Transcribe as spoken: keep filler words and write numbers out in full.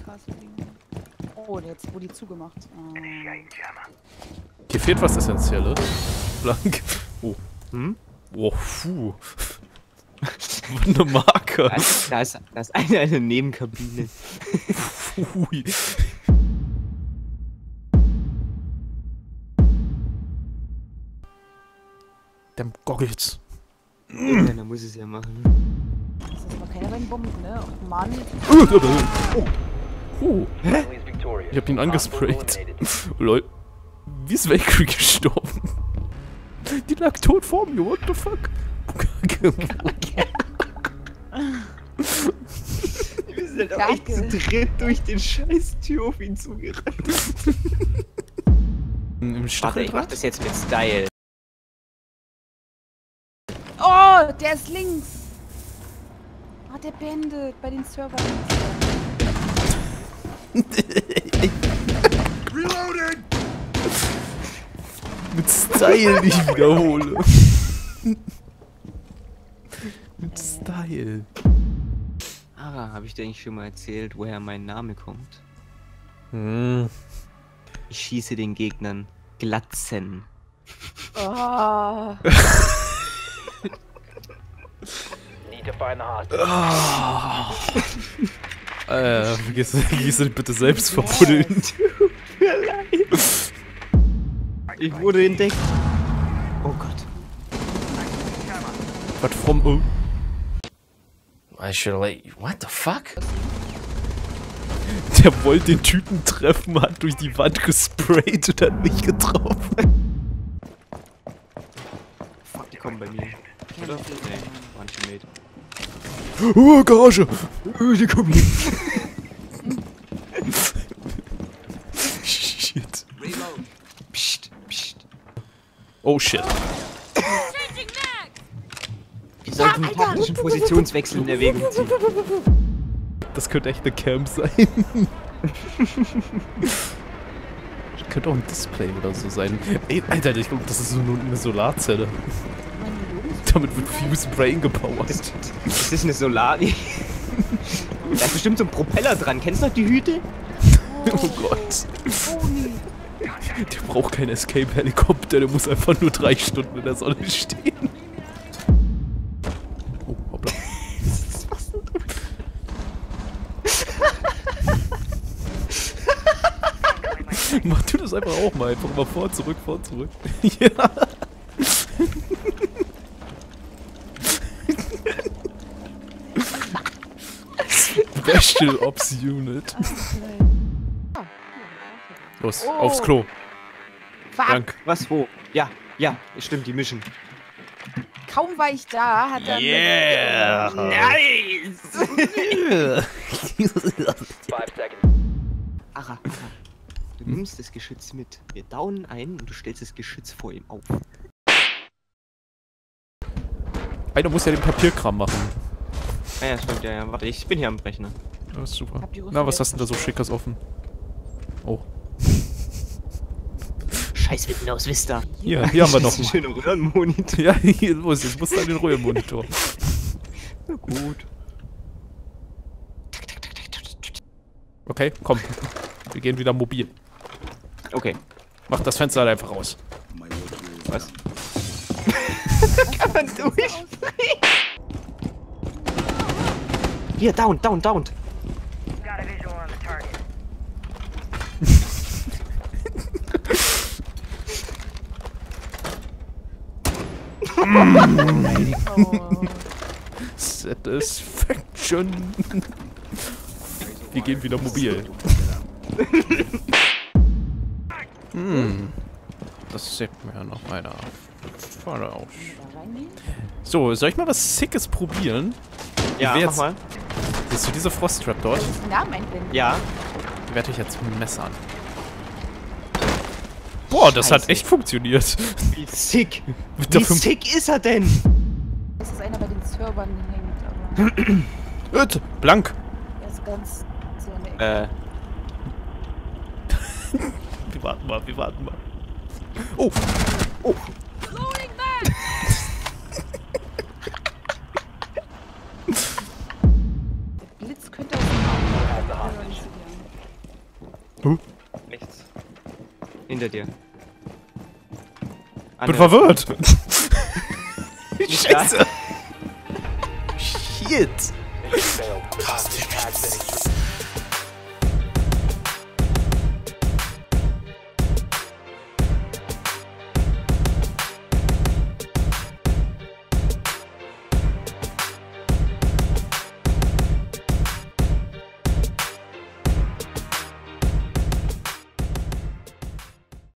Castle liegen. Oh, jetzt wurde die zugemacht. Ah. Hier fehlt was Essentielles. Blank. Oh. Hm? Oh, puh. Eine Marke. Da ist, da ist, da ist eine, eine Nebenkabine. Ui. Damn Goggles. Irgendeiner muss es ja machen. Das ist aber keiner bei den Bomben, ne? Oh Mann. Oh. Oh. Hä? Ich hab ihn angesprayt. Lol. Wie ist Valkyrie gestorben? Die lag tot vor mir, what the fuck? Wir sind auch echt zu dritt durch den scheiß Tür auf ihn zugerannt. Im Warte, ich mach das jetzt mit Style. Oh, der ist links. Ah, der beendet bei den Servern. Reloaded! Mit Style nicht wiederhole. Mit Style. Ara, habe ich dir eigentlich schon mal erzählt, woher mein Name kommt? Hm. Ich schieße den Gegnern Glatzen. Oh. Oh. äh, gehst du, gehst du dich bitte selbst verbuddeln? Tut mir leid. Ich wurde entdeckt. Oh Gott. Was from oh? I should let you. What the fuck? Der wollte den Typen treffen, hat durch die Wand gesprayt und hat mich getroffen. Fuck, die kommen bei mir. Oder? Nee, waren schon made. Oh, Garage! Oh, die kommen hier. Shit. Psst, psst. Oh shit. Wir sollten einen taktischen Positionswechsel in Erwägung ziehen. Das könnte echt eine Cam sein. Das könnte auch ein Display oder so sein. Ey, Alter, ich glaube, das ist so eine Solarzelle. Damit wird Fuse Brain gepowert. Das, das ist eine Solar... Da ist bestimmt so ein Propeller dran. Kennst du noch die Hüte? Oh Gott. Der braucht keinen Escape-Helikopter, der muss einfach nur drei Stunden in der Sonne stehen. Oh, hoppla. Was denn? Mach du das einfach auch mal. Einfach mal vor, zurück, vor, zurück. Ja. Special Ops Unit. Los, Oh. aufs Klo. Fuck. Dank. Was, wo? Ja, ja, stimmt, die mischen. Kaum war ich da, hat er... Yeah! Nice! Ara, Ara, du nimmst das Geschütz mit. Wir downen ein und du stellst das Geschütz vor ihm auf. Einer muss ja den Papierkram machen. Ah ja, stimmt, ja, ja. Warte, ich bin hier am Rechner. Das ist super. Hab die Rüstung Na, was jetzt hast du denn da so Schickes offen? Oh. Scheiß Windows Vista. Hier, hier haben wir noch einen schönen Röhrenmonitor. Ja, hier los, jetzt musst du an den Röhrenmonitor. Na gut. Okay, komm. Wir gehen wieder mobil. Okay. Mach das Fenster halt einfach raus. Was? Kann man durchspringen? Hier, down, down, down. Oh. Satisfaction. Wir gehen wieder mobil. Hm. Das sieht mir ja noch einer voll aus. So, soll ich mal was Sickes probieren? Ja, mach mach mal. Siehst du diese Frost-Trap dort? Soll ich den Namen einblenden? Ja. Die werde ich jetzt messern. Boah, das Scheiße. hat echt funktioniert. Wie sick. Mit Wie der fünf- sick ist er denn? Es ist einer bei den Servern hängt, aber Öt, blank. er ist ganz sehr in der Ecke. Äh. Wir warten mal, wir warten mal. Oh. Oh. Der Blitz könnte aus dem Auge realisieren. Huh? Rechts. Hinter dir. Bin verwirrt. Scheiße. Shit. Mission failed. Hostage.